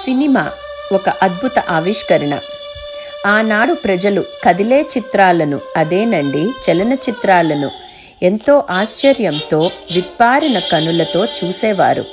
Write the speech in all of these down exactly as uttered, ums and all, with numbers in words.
Cinema ఒక అద్భుత ఆవిష్కరణ. ఆనాడు ప్రజలు కదిలే చిత్రాలను, అదేనండి చలనచిత్రాలను ఎంతో ఆశ్చర్యంతో విప్పారిన కనులతో చూసేవారు.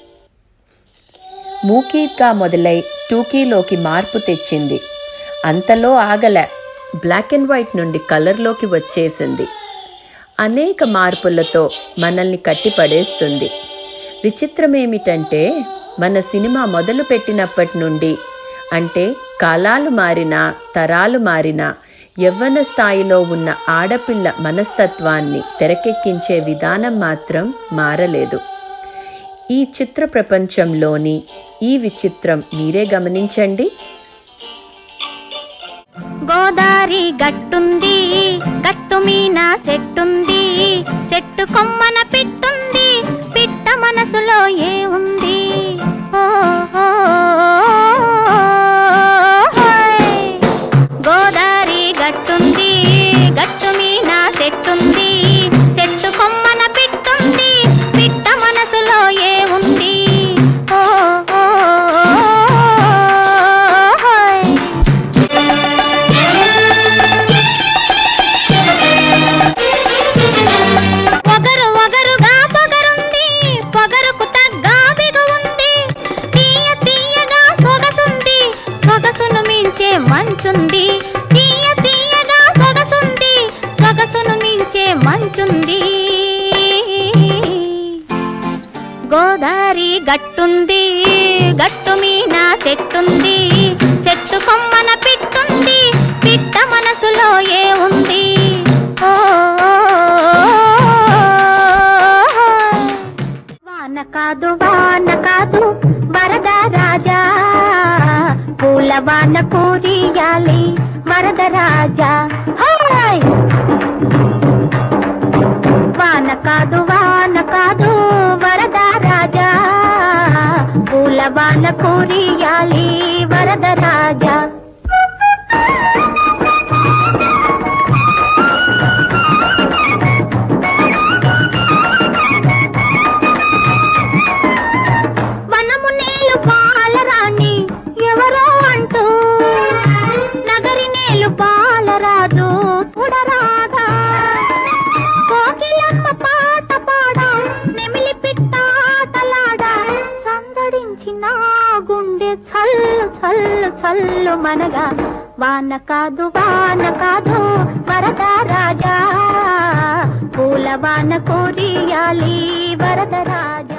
మూకీగా మొదలై టూకీలోకి మార్పు తెచ్చింది. అంతలో ఆగలే, బ్లాక్ అండ్ వైట్ నుండి కలర్లోకి వచ్చేసింది. అనేక మార్పులతో మనల్ని కట్టిపడేస్తుంది. విచిత్రమేమిటంటే మన సినిమా మొదలు పెట్టినప్పటి నుండి, అంటే కాలాలు మారినా తరాలు మారినా యవ్వన స్థాయిలో ఉన్న ఆడపిల్ల మనస్తత్వాన్ని తెరకెక్కించే విధానం మాత్రం మారలేదు. ఈ చిత్ర ప్రపంచంలోని ఈ విచిత్రం మీరే గమనించండి. గోదారి గట్టుంది, గట్టు మీన సెట్టుంది, సెట్టు కొమ్మన పిట్టుంది, పిట్ట మనసులో ఏ ఉంది? గోదారి గట్టుంది, గట్టు మీన సెట్టుంది, సెట్టు కొమ్మన పిట్టుంది, పిట్ట మనసులో ఏ ఉంది? ఒగరు ఒగరుగా పొగరుంది, పొగరుకు తగ్గ బిగు ఉంది, తీయ తీయగా సొగసుంది, సొగసును మించే మంచుంది, తీయ తీయగా సొగసుంది, సొగసును మించే మంచుంది. గోదారి గట్టుంది, గట్టు మీన సెట్టుంది, సెట్టు కొమ్మన పిట్టుంది, పిట్ట మనసులో ఏ ఉంది? వాన కాదు వాన కాదు వరద రాజా, పూల వాన పూరియాలి వరద రాజా. హాయ్! వాన కాదు వాన కాదు వరద రాజా, పూల వాన పూరియాలి వరద రాజా. వనము నేలు పాలరాణి ఎవరో అంటూ, నగరి నేలు పాలరాజు చూడరాదా, కోకిలమ్మ పాట పాడ, నెమిలి పిట్ట ఆటలాడ, సందడించిన గుండె చల్లు చల్లు చల్లు మనగా. వాన కాదు వాన కాదు వరద రాజా, పూల వాన కోరియాలి వరద రాజా.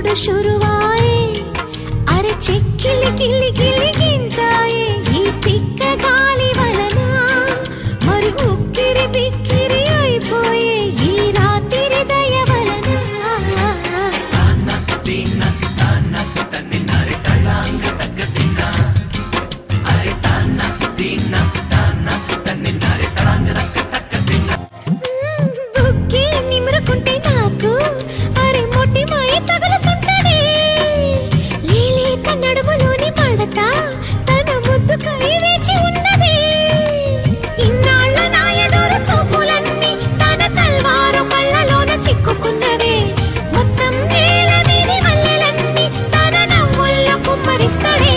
शुरुवाए अरे चिक्किली गिली गिली गिंताए ई तिक्क गाली वलना मरु उक्किरी बिक्किरी అయిపోయే ఈ రాత్రి దయ వలన తాన తిన్న తాన తన్నినారే తళాంగ తక్క తిన్న అరే తాన తిన్న తాన తన్నినారే తళాంగ తక్క తక్క తిన్న బుక్కి నిమరుకుంటే నాకు అరే మొట్టి మై తగలుతుంటడే లీలేత నడుములోని మడత తన ముద్దు కై వేచి ఉన్నదే ఇన్నాళ్ళ నా ఎదురు చూపులన్నీ తన తల్వారు కళ్ళలోన చిక్కుకున్నవే మొత్తం నేల మీది మల్లెలన్నీ తన నవ్వుల్లో కుమ్మరిస్తాడే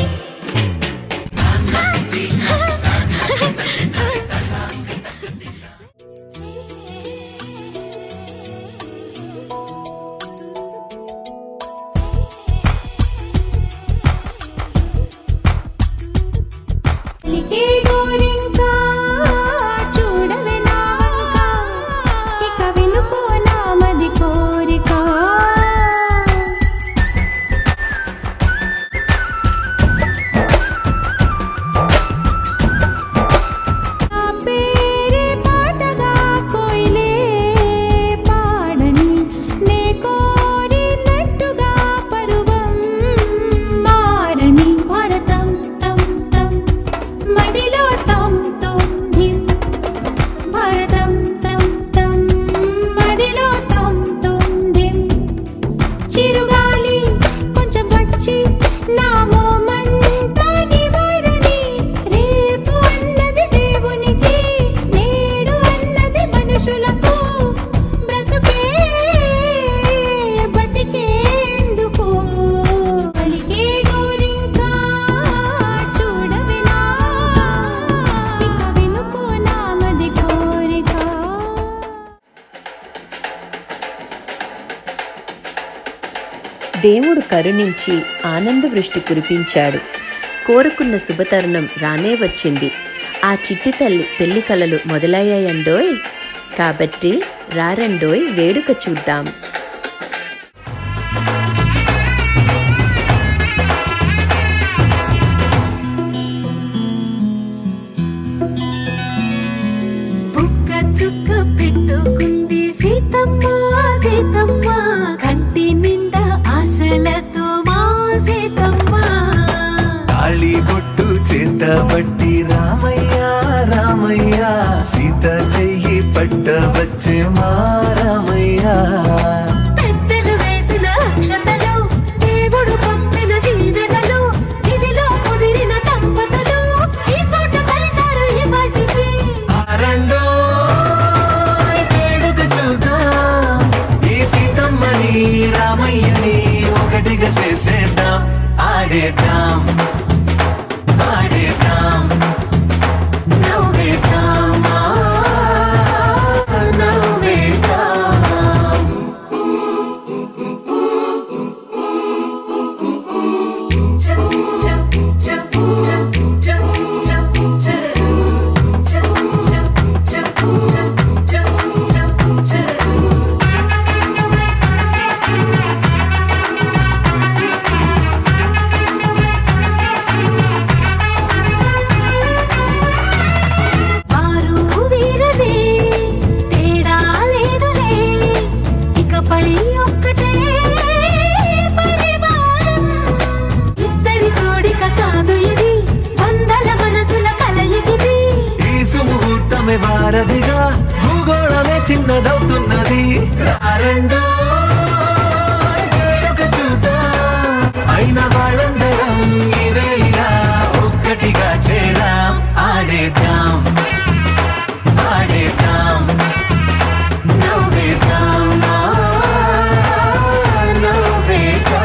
దేవుడు కరుణించి ఆనంద వృష్టి కురిపించాడు. కోరుకున్న శుభతరుణం రానే వచ్చింది. ఆ చిట్టి తల్లి పెళ్లి కలలు మొదలయ్యాయండోయ్. కాబట్టి రారండోయ్ వేడుక చూద్దాం. బట్టి రామయ్య రామయ్య సీత చెయ్యి పట్ట వచ్చే మా రామయ్య పెద్దలు వేసిన అక్షతలు దేవుడు పంపిన దీవెనలు ఇవిలో కుదిరిన దంపతులు ఈ చోట కలిసారు ఈ పాటికి ఆరండో వేడుక చూద్దాం ఈ సీతమ్మని రామయ్యని ఒకటిగా చేసేద్దాం ఆడేద్దాం వారధిగా భూగోళమే చిన్నదవుతున్నది రారండో వేడుక చూద్దాం అయిన వాళ్ళందరం ఈ వేళ ఒక్కటిగా చేరాం ఆడేద్దాం ఆడేద్దాం నవ్వేద్దాం నవ్వేద్దాం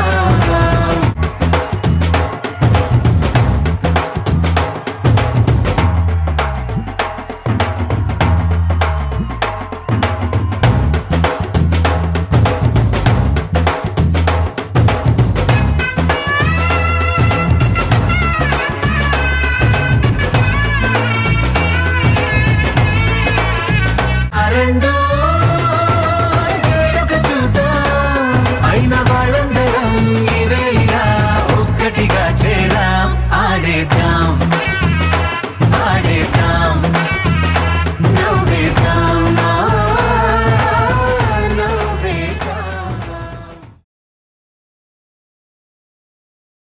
Arendo